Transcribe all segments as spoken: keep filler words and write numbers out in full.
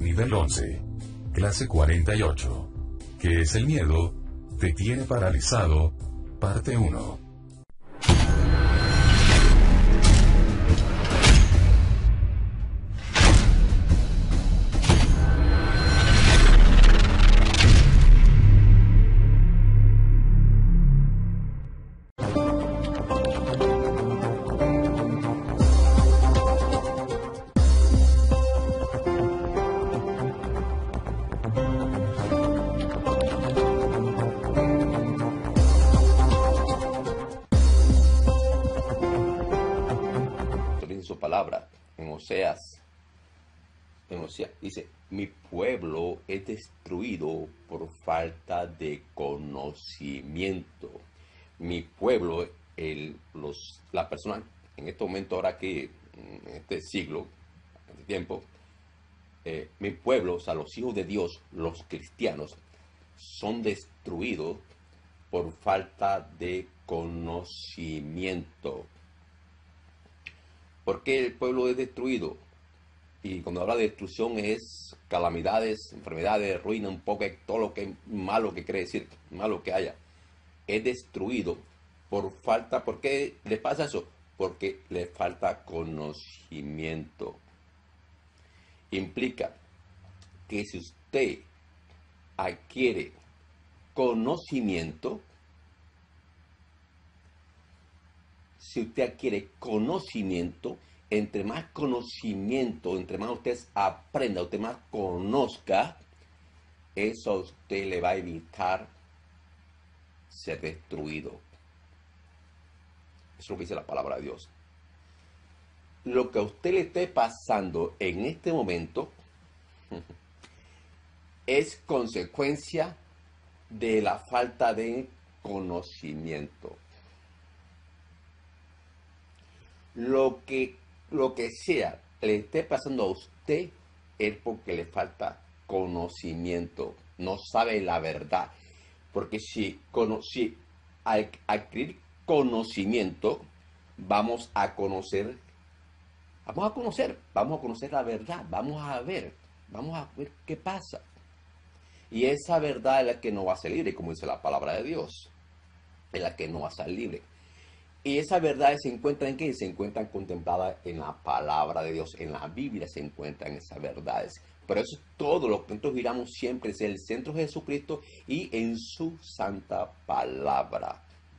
Nivel once. Clase cuarenta y ocho. ¿Qué es el miedo? Te tiene paralizado. Parte uno. Su palabra en Oseas, en Oseas dice: mi pueblo es destruido por falta de conocimiento. Mi pueblo, el, los, la persona en este momento, ahora que en este siglo, en este tiempo, eh, mi pueblo, o sea, los hijos de Dios, los cristianos, son destruidos por falta de conocimiento. ¿Por qué el pueblo es destruido? Y cuando habla de destrucción es calamidades, enfermedades, ruina, un poco de todo lo que es malo que quiere decir, malo que haya. Es destruido por falta. ¿Por qué le pasa eso? Porque le falta conocimiento. Implica que si usted adquiere conocimiento, si usted adquiere conocimiento, entre más conocimiento, entre más usted aprenda, usted más conozca, eso a usted le va a evitar ser destruido. Eso es lo que dice la palabra de Dios. Lo que a usted le esté pasando en este momento es consecuencia de la falta de conocimiento. Lo que, lo que sea le esté pasando a usted es porque le falta conocimiento, no sabe la verdad. Porque si, si al adquirir conocimiento, vamos a conocer, vamos a conocer, vamos a conocer la verdad, vamos a ver, vamos a ver qué pasa. Y esa verdad es la que no va a ser libre, como dice la palabra de Dios, es la que no va a ser libre. Y esas verdades se encuentran en qué? Se encuentran contempladas en la palabra de Dios, en la Biblia se encuentran esas verdades. Pero eso es todo lo que nosotros miramos siempre, es el centro de Jesucristo y en su santa palabra.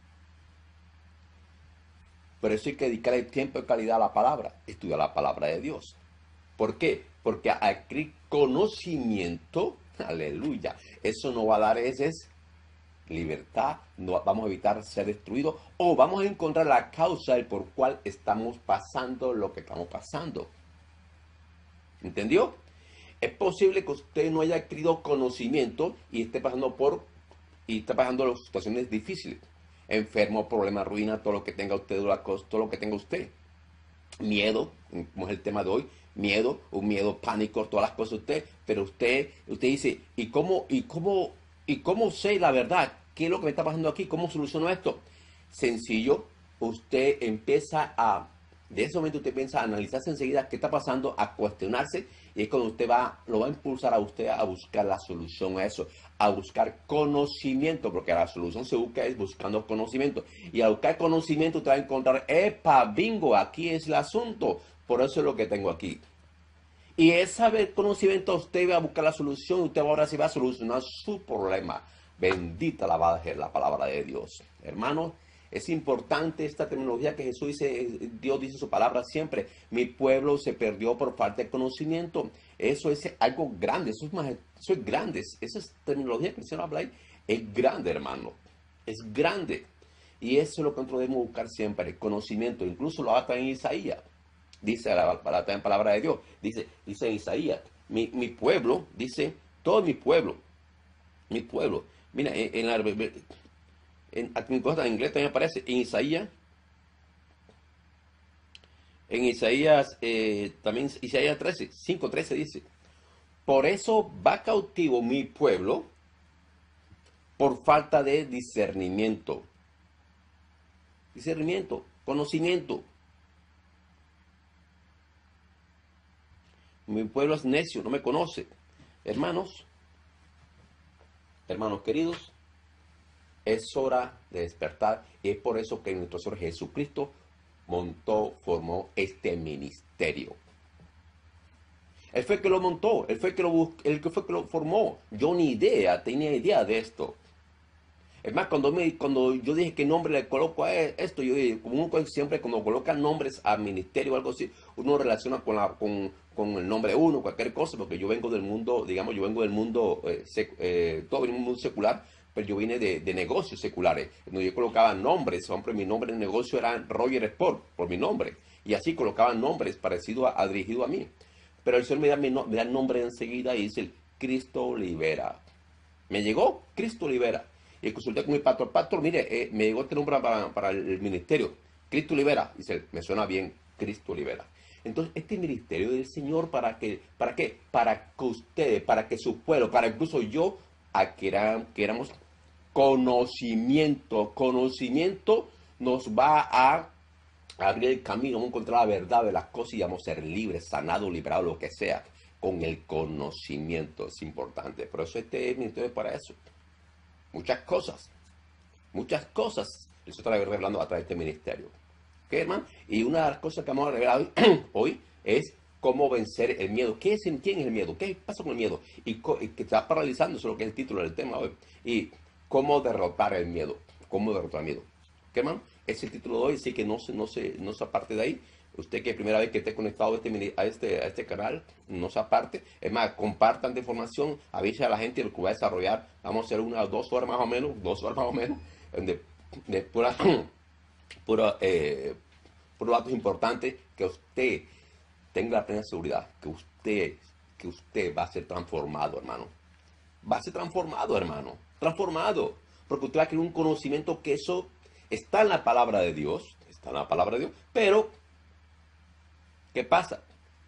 Por eso hay que dedicarle tiempo de calidad a la palabra, estudiar la palabra de Dios. ¿Por qué? Porque adquirir conocimiento, aleluya, eso no va a dar ese libertad, no, vamos a evitar ser destruidos o vamos a encontrar la causa del por cual estamos pasando lo que estamos pasando. ¿Entendió? Es posible que usted no haya adquirido conocimiento y esté pasando por y está pasando las situaciones difíciles, enfermo, problema, ruina, todo lo que tenga usted, todo lo que tenga usted, miedo, como es el tema de hoy, miedo, un miedo, pánico, todas las cosas de usted, pero usted, usted dice, ¿y cómo, y cómo, y cómo sé la verdad? ¿Qué es lo que me está pasando aquí? ¿Cómo soluciono esto? Sencillo, usted empieza a, de ese momento usted piensa a analizarse enseguida qué está pasando, a cuestionarse, y es cuando usted va, lo va a impulsar a usted a buscar la solución a eso, a buscar conocimiento, porque la solución se busca es buscando conocimiento, y al buscar conocimiento usted va a encontrar, epa, bingo, aquí es el asunto, por eso es lo que tengo aquí. Y ese conocimiento usted va a buscar la solución, y usted ahora sí va a solucionar su problema. Bendita la va a ser la palabra de Dios. Hermanos, es importante esta terminología que Jesús dice, Dios dice en su palabra siempre, mi pueblo se perdió por falta de conocimiento. Eso es algo grande, eso es, más, eso es grande, esa es terminología que el Señor habla ahí, es grande, hermano, es grande. Y eso es lo que nosotros debemos buscar siempre, el conocimiento, incluso lo habla en Isaías, dice la, la, la palabra de Dios, dice, dice en Isaías, mi, mi pueblo, dice, todo mi pueblo, mi pueblo, mira, en, en la en, aquí en cosa en inglés también aparece en Isaías, en Isaías, eh, también Isaías trece, cinco trece dice, por eso va cautivo mi pueblo por falta de discernimiento. Discernimiento, conocimiento. mi pueblo es necio, no me conoce. Hermanos, hermanos queridos, es hora de despertar. Y es por eso que nuestro Señor Jesucristo montó, formó este ministerio. Él fue el que lo montó, él fue el que lo, bus- él fue el que lo formó. Yo ni idea, tenía idea de esto. Es más, cuando, me, cuando yo dije qué nombre le coloco a e- esto, yo dije, como uno siempre cuando coloca nombres al ministerio o algo así, uno relaciona con, la, con, con el nombre uno, cualquier cosa, porque yo vengo del mundo, digamos, yo vengo del mundo, eh, sec- eh, todo el mundo secular, pero yo vine de, de negocios seculares. Donde yo colocaba nombres, hombre, mi nombre en el negocio era Roger Sport, por mi nombre. Y así colocaba nombres parecidos a, a dirigido a mí. Pero el Señor me da, mi no- me da el nombre enseguida y dice, Cristo libera. Me llegó, Cristo libera. Y consulté con mi pastor, pastor, mire, eh, me llegó este nombre para, para el ministerio, Cristo libera. Dice, me suena bien, Cristo libera. Entonces, este ministerio del Señor, ¿para qué? ¿Para qué? Para que ustedes, para que su pueblo, para incluso yo, adquiramos conocimiento. Conocimiento nos va a abrir el camino, vamos a encontrar la verdad de las cosas y vamos a ser libres, sanados, liberados, lo que sea. Con el conocimiento es importante. Por eso este ministerio es para eso. Muchas cosas, muchas cosas. Eso está revelando a través de este ministerio. ¿Ok, hermano? Y una de las cosas que vamos a revelar hoy, hoy es cómo vencer el miedo. ¿Qué es, ¿Quién es el miedo? ¿Qué pasa con el miedo? Y, co- y que está paralizando, eso es lo que es el título del tema hoy. Y cómo derrotar el miedo. Cómo derrotar el miedo. ¿Ok, hermano? Es el título de hoy, así que no se, no se, no se aparte de ahí. Usted que es primera vez que esté conectado a este, mini- a este, a este canal, no se aparte. Es más, compartan de información, avisen a la gente lo que va a desarrollar. Vamos a hacer unas dos horas más o menos, dos horas más o menos, de, de pura, pura, eh, puros datos importantes que usted tenga la plena seguridad que usted, que usted va a ser transformado, hermano. Va a ser transformado, hermano. Transformado. Porque usted va a adquirir un conocimiento que eso está en la palabra de Dios. Está en la palabra de Dios. Pero, ¿qué pasa?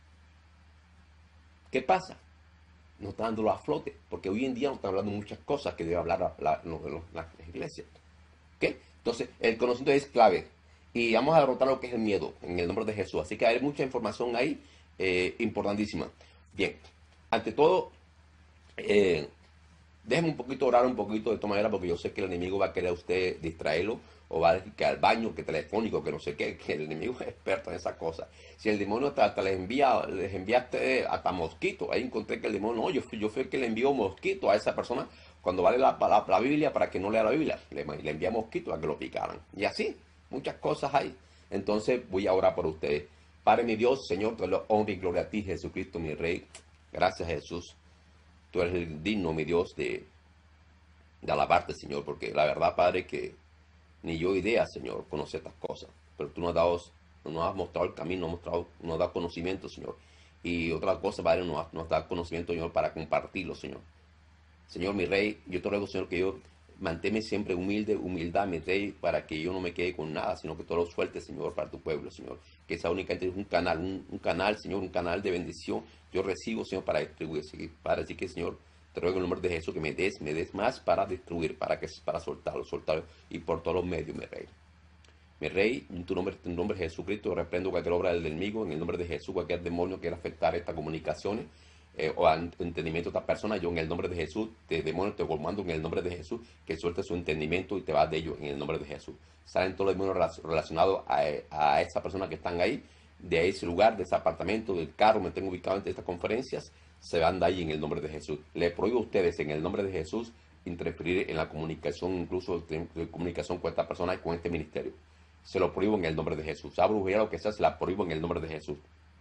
¿Qué pasa? No está dándolo a flote. Porque hoy en día no está hablando muchas cosas que debe hablar la, la, la, la iglesia. ¿Ok? Entonces, el conocimiento es clave. Y vamos a derrotar lo que es el miedo en el nombre de Jesús. Así que hay mucha información ahí eh, importantísima. Bien, ante todo, eh, déjeme un poquito orar un poquito de esta manera porque yo sé que el enemigo va a querer a usted distraerlo o va a decir que al baño, que telefónico, que no sé qué, que el enemigo es experto en esas cosas. Si el demonio hasta, hasta les envía, les enviaste hasta mosquito, ahí encontré que el demonio, no, yo fui, yo fui el que le envió mosquito a esa persona cuando vale la, la, la Biblia para que no lea la Biblia, le, le envía mosquito a que lo picaran. Y así, muchas cosas hay. Entonces voy a orar por ustedes. Padre mi Dios, Señor, te lo honro y gloria a ti, Jesucristo, mi Rey. Gracias, Jesús. Tú eres el digno, mi Dios, de, de alabarte, Señor, porque la verdad, Padre, que ni yo idea, Señor, conocer estas cosas. Pero tú nos has dado, nos has mostrado el camino, nos has, mostrado, nos has dado conocimiento, Señor. Y otra cosa, Padre, nos has, nos has dado conocimiento, Señor, para compartirlo, Señor. Señor, mi Rey, yo te ruego, Señor, que yo manténme siempre humilde, humildad, mi Rey, para que yo no me quede con nada, sino que todo lo suelte, Señor, para tu pueblo, Señor. Que esa únicamente es un canal, un, un canal, Señor, un canal de bendición. Yo recibo, Señor, para distribuir, para decir que, Señor, te ruego en el nombre de Jesús que me des, me des más para distribuir, para que para soltarlo, soltarlo y por todos los medios, mi Rey. Mi Rey, en tu nombre, en tu nombre de Jesucristo, reprendo cualquier obra del enemigo, en el nombre de Jesús, cualquier demonio que quiera afectar estas comunicaciones eh, o al entendimiento de estas personas, yo en el nombre de Jesús, te demonio, te comando en el nombre de Jesús, que suelte su entendimiento y te vas de ellos en el nombre de Jesús. Salen todos los demonios relacionados a, a esa persona que están ahí, de ese lugar, de ese apartamento, del carro, me tengo ubicado en estas conferencias, se van de ahí en el nombre de Jesús. Le prohíbo a ustedes en el nombre de Jesús interferir en la comunicación, incluso de, de comunicación con esta persona y con este ministerio. Se lo prohíbo en el nombre de Jesús. A brujería, lo que sea, se la prohíbo en el nombre de Jesús.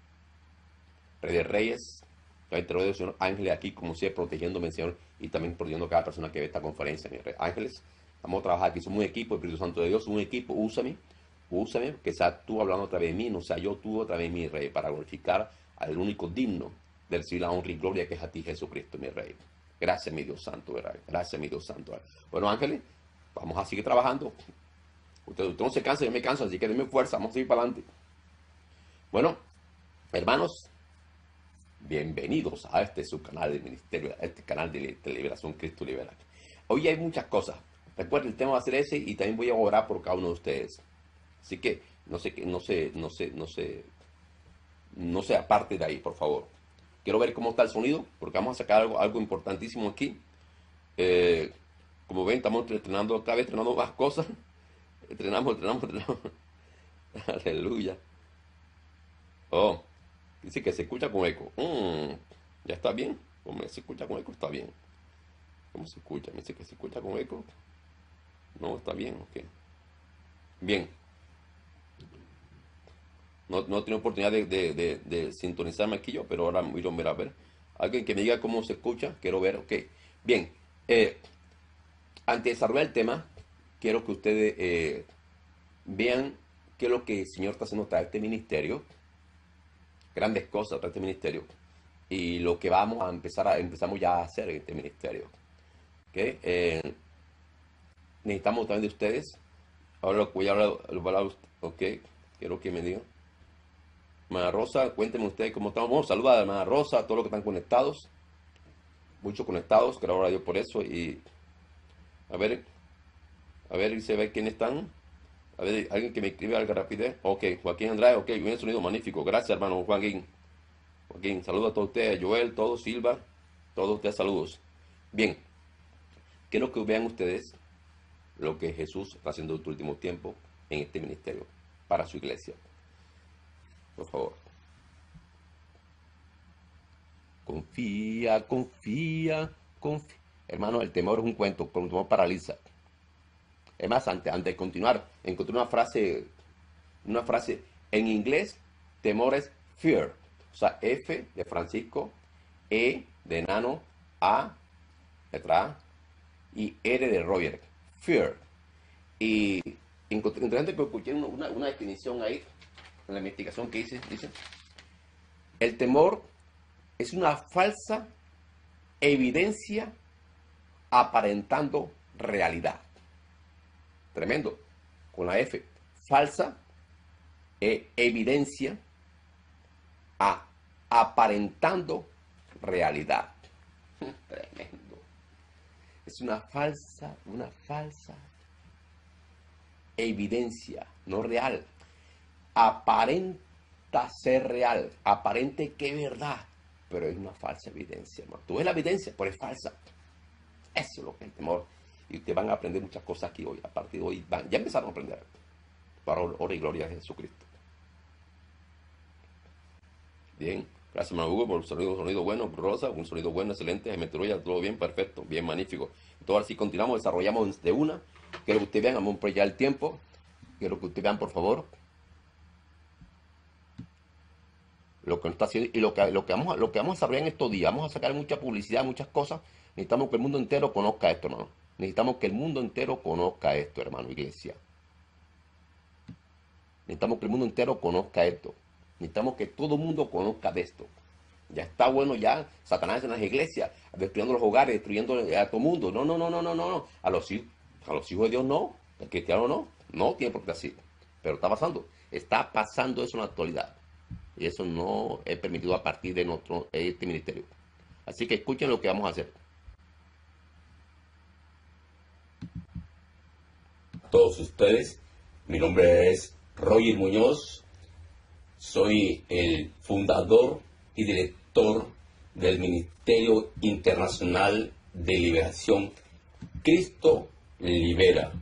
Rey de Reyes, yo te ruego, Señor, ángeles aquí, como siempre, protegiéndome, Señor, y también protegiendo a cada persona que ve esta conferencia, mi Rey. Ángeles, vamos a trabajar aquí, somos un equipo, Espíritu Santo de Dios, un equipo, úsame, úsame, que sea tú hablando a través de mí, no sea yo tú a través de mí, Rey, para glorificar al único digno de recibir la honra y gloria que es a ti, Jesucristo, mi Rey. Gracias, mi Dios Santo, ¿verdad? Gracias, mi Dios Santo. Bueno, ángeles, vamos a seguir trabajando. Usted, usted no se cansa, yo me canso, así que denme fuerza, vamos a seguir para adelante. Bueno, hermanos, bienvenidos a este subcanal del ministerio, a este canal de, de liberación Cristo Libera. Hoy hay muchas cosas. Recuerden, el tema va a ser ese y también voy a orar por cada uno de ustedes. Así que no sé, no sé, no sé, no sé, no se aparte de ahí, por favor. quiero ver cómo está el sonido, porque vamos a sacar algo, algo importantísimo aquí. Eh, como ven, estamos entrenando, cada vez entrenando más cosas. Entrenamos, entrenamos, entrenamos. Aleluya. Oh, dice que se escucha con eco. Mm, ya está bien. Como se escucha con eco, está bien. ¿Cómo se escucha? Me dice que se escucha con eco. No, está bien, ok. Bien. No, no tengo oportunidad de, de, de, de sintonizarme aquí yo, pero ahora voy a ver a ver. Alguien que me diga cómo se escucha, quiero ver, ok. Bien. Eh, antes de desarrollar el tema, quiero que ustedes eh, vean qué es lo que el Señor está haciendo tras este ministerio. Grandes cosas tras este ministerio. Y lo que vamos a empezar a empezamos ya a hacer en este ministerio. ¿Okay? Eh, necesitamos también de ustedes. Ahora lo voy a hablar, lo voy a hablar, ok, quiero que me digan. Hermana Rosa, cuéntenme ustedes cómo estamos. Vamos a saludar a la hermana Rosa, a todos los que están conectados. Muchos conectados, gracias a Dios por eso. Y a ver, a ver, se ve quiénes están. A ver, alguien que me escribe algo rapidez. Ok, Joaquín Andrade, ok, un sonido magnífico. Gracias, hermano Joaquín. Joaquín, saludos a todos ustedes, Joel, todos, Silva, todos ustedes, saludos. Bien, quiero que vean ustedes lo que Jesús está haciendo en este último tiempo en este ministerio para su iglesia. Por favor. Confía, confía, confía. Hermano, el temor es un cuento, pero el temor paraliza. Es más, antes, antes de continuar, encontré una frase, una frase en inglés, temor es fear. O sea, F de Francisco, E de enano, A, letra A, y R de Roger. Fear. Y interesante que escuché una, una definición ahí, en la investigación que hice, dice, el temor es una falsa evidencia aparentando realidad. Tremendo. Con la F. Falsa e evidencia a aparentando realidad. Tremendo. Es una falsa, una falsa evidencia, no real. Aparenta ser real, aparente que es verdad, pero es una falsa evidencia, hermano. Tú ves la evidencia, pero es falsa. Eso es lo que es el temor. Y ustedes van a aprender muchas cosas aquí hoy. A partir de hoy, van, ya empezaron a aprender. Para honra y gloria de Jesucristo. Bien. Gracias, hermano Hugo, por el sonido, sonido bueno. Rosa, un sonido bueno, excelente. Meteoroya, todo bien, perfecto, bien, magnífico. Entonces, ahora sí continuamos, desarrollamos de una. Quiero que ustedes vean, vamos a ya el tiempo. Quiero que ustedes vean, por favor, lo que nos está haciendo y lo que, lo que, vamos, a, lo que vamos a desarrollar en estos días. Vamos a sacar mucha publicidad, muchas cosas. Necesitamos que el mundo entero conozca esto, hermano. Necesitamos que el mundo entero conozca esto, hermano, iglesia. Necesitamos que el mundo entero conozca esto. Necesitamos que todo el mundo conozca de esto. Ya está bueno ya Satanás en las iglesias, destruyendo los hogares, destruyendo a todo el mundo. No, no, no, no, no, no. A los, a los hijos de Dios no. El cristiano no. No tiene por qué así. Pero está pasando. Está pasando eso en la actualidad. Y eso no es permitido a partir de nuestro, este ministerio. Así que escuchen lo que vamos a hacer. Todos ustedes, mi nombre es Roger Muñoz, soy el fundador y director del Ministerio Internacional de Liberación Cristo Libera.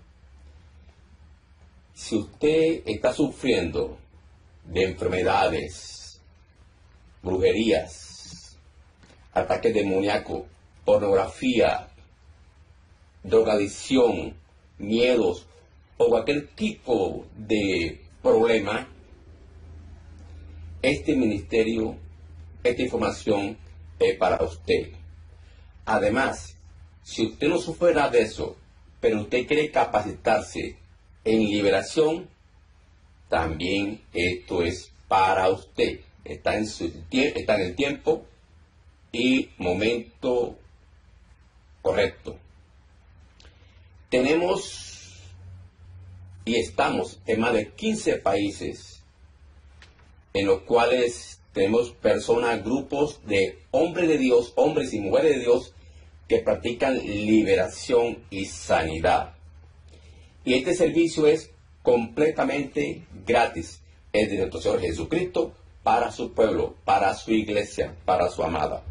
Si usted está sufriendo de enfermedades, brujerías, ataques demoníacos, pornografía, drogadicción, miedos o cualquier tipo de problema, este ministerio, esta información es para usted. Además, si usted no sufre nada de eso, pero usted quiere capacitarse en liberación, también esto es para usted. Está en, su, está en el tiempo y momento correcto. Tenemos y estamos en más de quince países en los cuales tenemos personas, grupos de hombres de Dios, hombres y mujeres de Dios que practican liberación y sanidad. Y este servicio es completamente gratis. Es de nuestro Señor Jesucristo para su pueblo, para su iglesia, para su amada.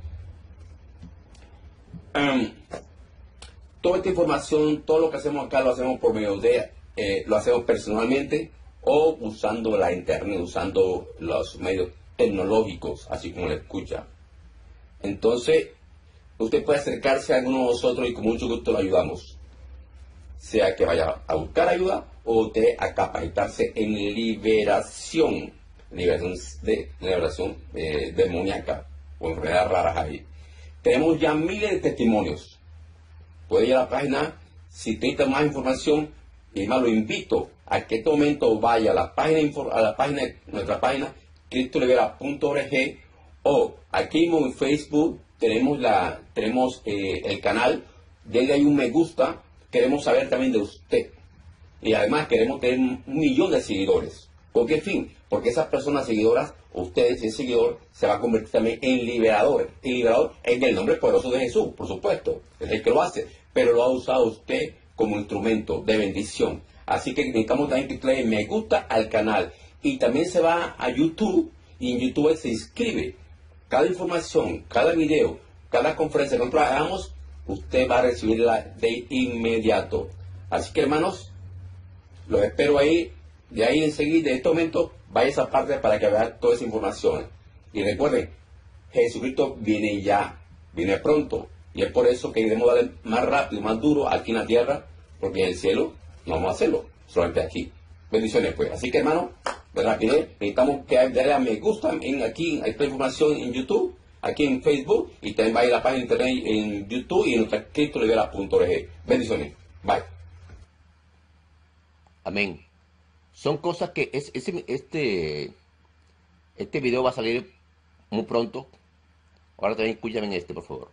Um, toda esta información, todo lo que hacemos acá lo hacemos por medio de, eh, lo hacemos personalmente o usando la internet, usando los medios tecnológicos, así como lo escucha. Entonces, usted puede acercarse a alguno de nosotros y con mucho gusto lo ayudamos. Sea que vaya a buscar ayuda o usted a capacitarse en liberación, liberación, de, liberación eh, demoníaca o enfermedades raras ahí. Tenemos ya miles de testimonios. Puede ir a la página, si necesita más información, y más lo invito a que en este momento vaya a la página, a la página, nuestra página, cristo libera punto org, o aquí mismo en Facebook tenemos, la, tenemos eh, el canal, denle ahí un me gusta, queremos saber también de usted. Y además queremos tener un millón de seguidores. ¿Por qué fin? Porque esas personas seguidoras, ustedes, ese seguidor, se va a convertir también en liberador. Y liberador en el nombre poderoso de Jesús, por supuesto. Es el que lo hace. Pero lo ha usado usted como instrumento de bendición. Así que necesitamos también que le den me gusta al canal. Y también se va a YouTube y en YouTube se inscribe. Cada información, cada video, cada conferencia que nosotros hagamos, usted va a recibirla de inmediato. Así que, hermanos, los espero ahí. De ahí enseguida, de este momento, vaya a esa parte para que vean toda esa información. Y recuerden, Jesucristo viene ya, viene pronto. Y es por eso que queremos darle más rápido, más duro aquí en la tierra, porque en el cielo no vamos a hacerlo, solamente aquí. Bendiciones, pues. Así que, hermano, de rapidez, necesitamos que darle a me gusta en aquí, esta información en YouTube, aquí en Facebook, y también vaya a la página de internet en YouTube y en nuestra cristo libera punto org. Bendiciones. Bye. Amén. Son cosas que es, ese, este, este video va a salir muy pronto. Ahora también escúchame en este, por favor.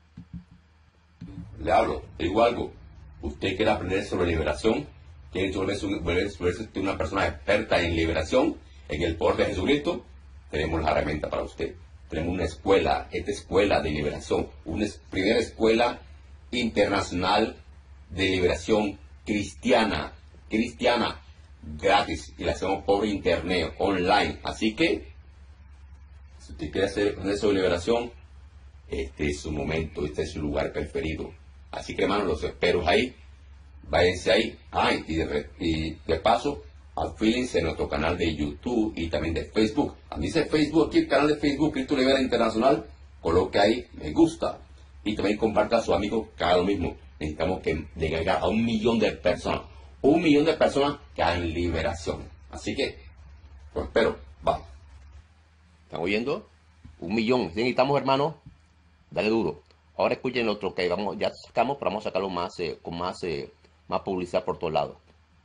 Le hablo, le digo algo. Usted quiere aprender sobre liberación, quiere volverse una persona experta en liberación, en el poder de Jesucristo, tenemos la herramienta para usted. Tenemos una escuela, esta escuela de liberación, una primera escuela internacional de liberación cristiana, cristiana, gratis, y la hacemos por internet, online. Así que, si usted quiere hacer eso de liberación, este es su momento, este es su lugar preferido. Así que, hermanos, los espero ahí. Váyanse ahí. Ah, y de, y de paso, afílense a nuestro canal de YouTube y también de Facebook. A mí dice Facebook, aquí el canal de Facebook, Cristo Libera Internacional. Coloque ahí, me gusta. Y también comparta a sus amigos que hagan lo mismo. Necesitamos que llegue a un millón de personas. Un millón de personas que hagan liberación. Así que, pues espero. Bye. ¿Están oyendo? Un millón. Si necesitamos, hermano, dale duro. Ahora escuchen otro que vamos, ya sacamos, pero vamos a sacarlo más, eh, con más, eh, más publicidad por todos lados.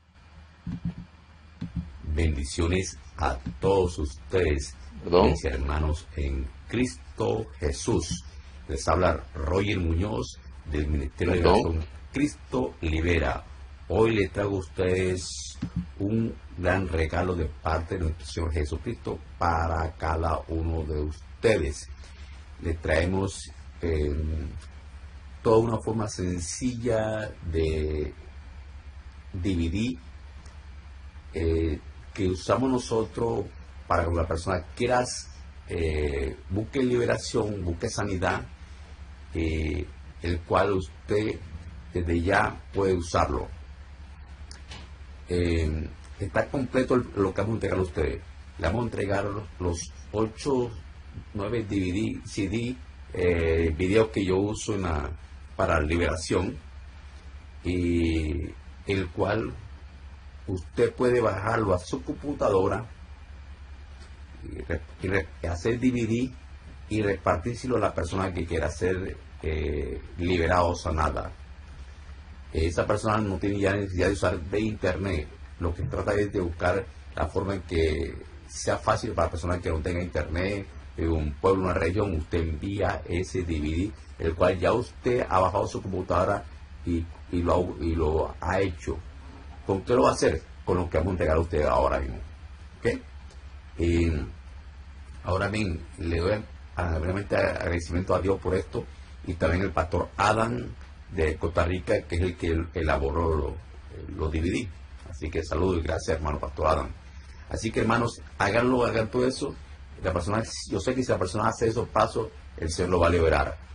Bendiciones a todos ustedes, ¿Perdón? mis hermanos en Cristo Jesús. Les habla Roger Muñoz del Ministerio de ¿Perdón? Liberación Cristo Libera. Hoy les traigo a ustedes un gran regalo de parte de nuestro Señor Jesucristo para cada uno de ustedes. Les traemos eh, toda una forma sencilla de D V D eh, que usamos nosotros para que la persona quiera eh, busque liberación, busque sanidad, eh, el cual usted desde ya puede usarlo. Eh, está completo lo que vamos a entregar a ustedes. Le vamos a entregar los ocho, nueve D V D, C D, eh, videos que yo uso en la, para liberación, y el cual usted puede bajarlo a su computadora y, re, y re, hacer D V D y repartírselo a la persona que quiera ser eh, liberada o sanada. Esa persona no tiene ya necesidad de usar de internet. Lo que trata es de buscar la forma en que sea fácil para personas que no tengan internet, en un pueblo, una región. Usted envía ese D V D, el cual ya usted ha bajado su computadora y, y, lo, y lo ha hecho. ¿Con qué lo va a hacer? Con lo que vamos a entregar a usted ahora mismo. ¿Okay? Y ahora bien, le doy realmente agradecimiento a Dios por esto, y también el pastor Adam de Costa Rica, que es el que elaboró los lo D V D. Así que saludos y gracias, hermano pastor Adam. Así que, hermanos, háganlo, hagan todo eso. La persona, yo sé que si la persona hace esos pasos, el Señor lo va a liberar.